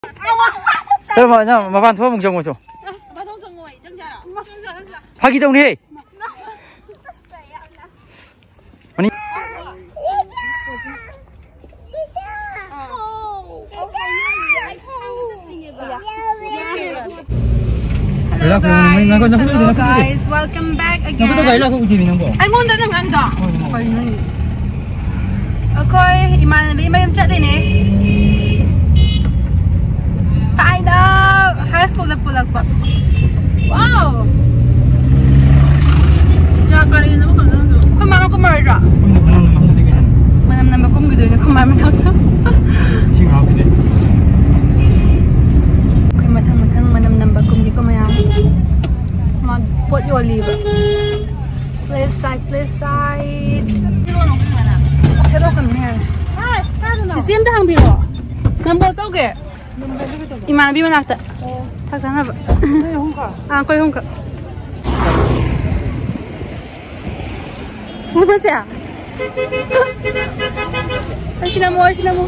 설마 마반 도와봉 정모 좀. 파기동네. 아니. Hello guys, welcome back again. Anh muốn đến đừng ăn giỏ. Okay, imanbi may chat din eh. Tayo daw high school na pulag pa. Wow. Ya kali na ko lang. Kumama ko marira. Manam na makum gido na kumama na to. Singaw din. Okay, matang manam na makum di ko maya. Magpot yo libre. Please side. Hello kami her. Si sim ta hang biro. Number sao ke? Iman bi manakta. Sak sana ba? Koi hong ka. Apa sih? Sila mo.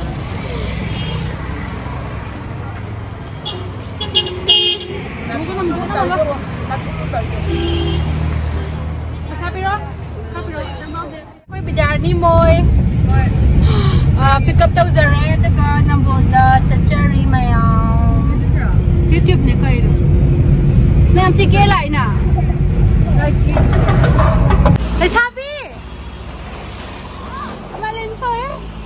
Koi bidar ni moy. Pick up tao zare taga namboda chachari mayam. YouTube ne kairo. Snap chike lại na. Hey Sabi. Malin thôi.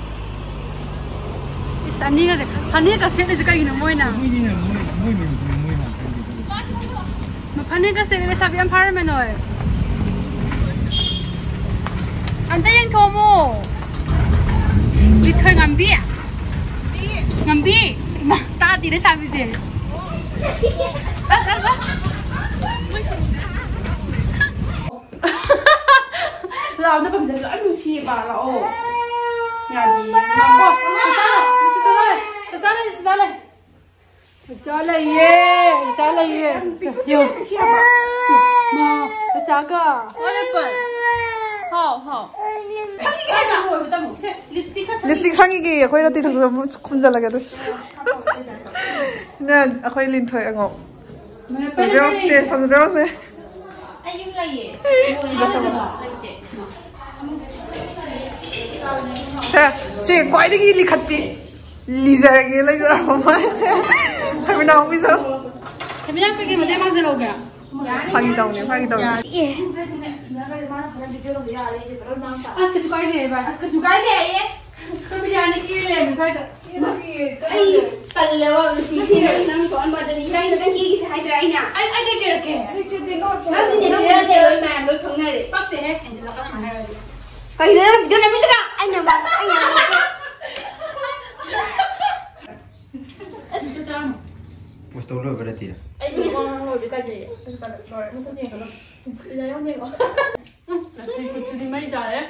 Is ani ka set ne kai na moi na. Ma phane ka set ne Sabi am phar man oi. Anta yang thomo. Đi thôi ngambi à? Ngambi, mà ta thì để sao bây giờ? Làm nó bây giờ ăn đồ xì bà là ô. Nhà gì? Sao đây? Cho lại ye. Yo. Mà, cha cơ. hảo. 립스틱 상이기 아코이라 띠 상도 쿤잘라게도 nè akoy lin thoy angok rau te pan rau se anh im lại 자, 제 과이득이 리 갓비 리자게 라이자 엄마체 참이 나오면서 재미난 그게 뭐 대박 잘 오게 파기 다운네 예 아스카 수가이네 봐 아스카 수가이네 tôi bây giờ này kia lên rồi thôi ai tần leo xí rồi năng soạn bao giờ đi đây là cái kia cái hai trái nè ai cái kia nó thì để rồi mà đối không này bắt thì hết anh chỉ là cái này rồi cái này là video này biết chưa anh nào Posto lo berarti ya. Anh đi con ngồi với cái gì? Rồi, nó có gì cả đâu. Bây giờ nó đi rồi. Thì có chuyện mấy giờ đấy.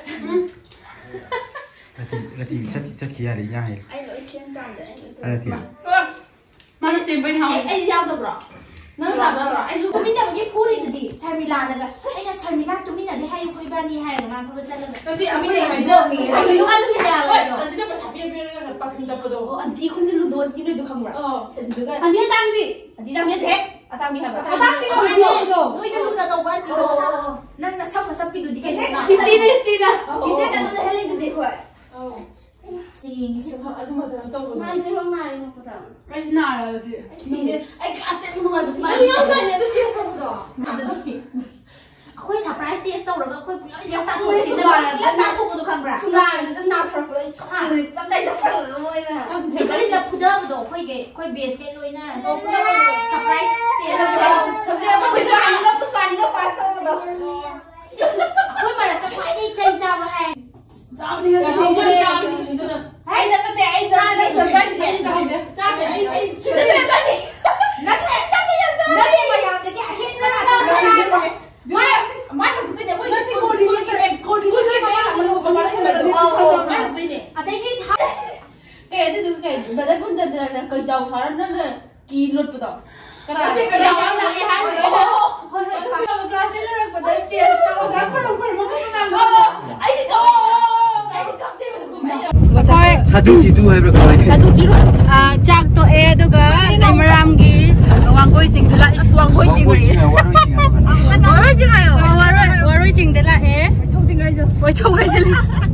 Berarti rất kia đấy nha. Anh lỗi xem xong để anh. Berarti. Mà nó xem bên hông. Anh giao được rồi. Nó làm được rồi. Anh tôi mình cái phút này thì Sarmila này anh là Sarmila tôi mình là đi hay quay ban đi hay mà không chân là cái gì anh đi hay giờ mình anh lúc ăn cái gì rồi anh chỉ biết 잡히면 cái tập phim tập đồ anh đi không nên đồ anh đi được không vậy anh đi tăng đi thế tăng đi hả tăng đi rồi tôi cái lúc nào đâu quá thì năng là xong mà sắp đi được đi cái xe Christina cái xe là nó hay lên được rồi thì 아주 맞아 또 많이 들어가는 것보다 아니 나야지 근데 아이 가스 먹는 거 무슨 말이야 아니 나도 뒤에서 보자 khôi surprise test sau rồi khôi làm tặng tôi xin là tặng không được không ra là nó nào thật với người trong đây rất sợ rồi mà chỉ phải là phụ đỡ đồ khôi base cái nuôi nè surprise test thật ra mà khôi nó qua sau rồi khôi mà là các bạn đi chơi sao mà hay sao đi hay là cái anh ra đây rồi cái gì anh ra đây cha để anh cái gì nó sẽ tắt cái gì nó đi mà làm cái hết nó là mai không tin được nó chỉ cô đi mà nó mà ở đây cái mà đấy cũng chân là cây dầu thở nó kỳ luật bự đó cái dầu là cái hai người thôi không có cái là một cái tiền sao không một cái nào đó anh đi cầm tiền mà cũng Satu situ hai berapa? Satu jiru. Cak to aduga lemaramgi wangkoi sing dela wangkoi sing ai. Waroi sing ayo. Waroi sing dela thong sing ai jo. Koi thong ai jeli.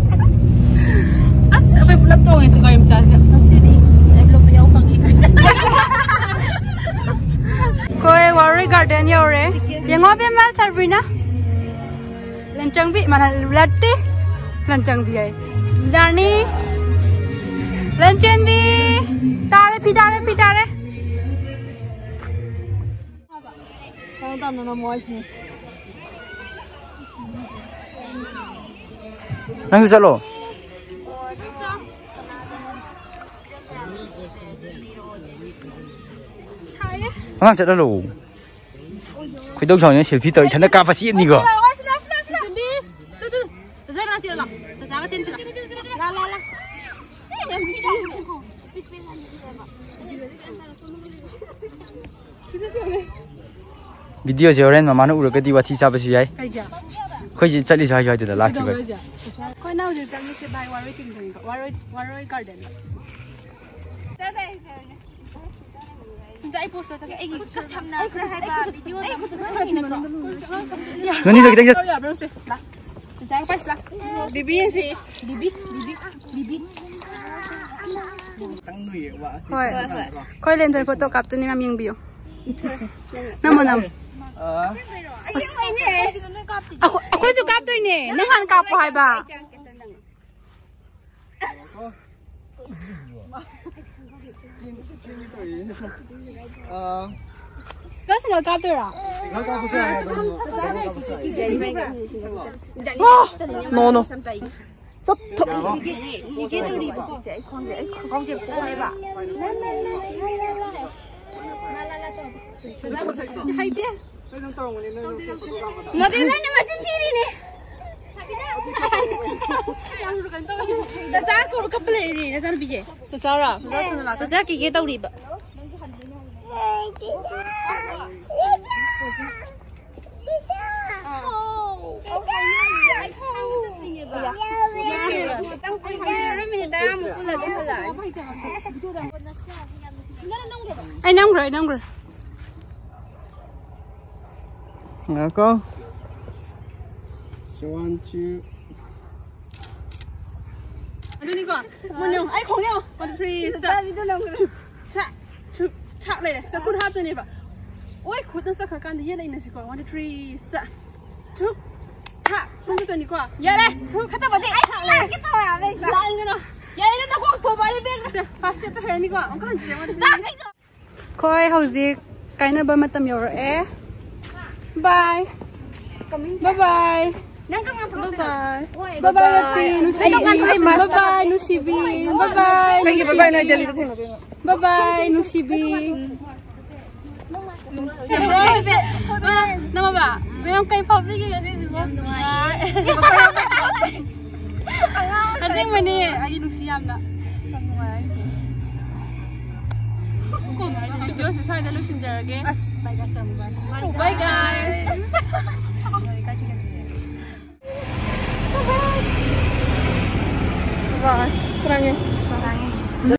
As koi pulap tong itu koi mcas. Pasti di belum punya upang ni. Koi waroi garden yore. Yang ngopi mas Sabrina. Lancang bi mana lati? Lancang bi ai. Dani. Lancang bi. Tare pitare. Kau tahu nama mois ni. Nang salo. Nang salo lo. Kau tahu macam ni selfie tu, cina kapa sih ni kau? Video seorang mama nak urut ke di Wathi siapa sih ay? Kau jadi cari saya ada lagi ber. Kau nak urut kami sebagai waroi tinggal, waroi garden. Cinta poster tak? Kasam na. Video Nanti kita kita. Jangan pas lah. Bibi sih. Bibi. Kau lihat dari foto kapten ni kami yang bio. Nama. Aku juga kapten ni. Nangan kapu hai ba. Kau single kapten ah? No. Rất thục. Đi đâu đi bà? Con sẽ cố hay bà. Hay thế. Mà đi lên mà chân chi đi nè. Ta ra cô cấp lại đi, ta ra bị gì? Ta sao rồi? Ta ra cái đâu đi bà? Anh nóng rồi. Ngã con. One, two. Aduh ni kau, mana? Ay kau ni, 1, 2, 3, chak leh. Saya pun hap tu ni pak. Oi, kau tu saya kan dia ni nasi kau. 1, 2, 3, chak. Chak, macam tu ni kau. Ya leh, kata balik. Chak leh. Kita ya, baik. Jangan kena. Ya leh, nak kau tu balik baik. Pasti tu hari ni kau. Kau kan dia. Kau hauzik, kaina bermatam yor Bye. Bye. Bye Wathi, Nusibi. Bye Nusibi. Nama ba? Memang kayak pabrik ke sini semua. Nanti mana? Aji Nusiam tak? Video selesai dah lusin jaga. Bye guys. Bye. Serangnya.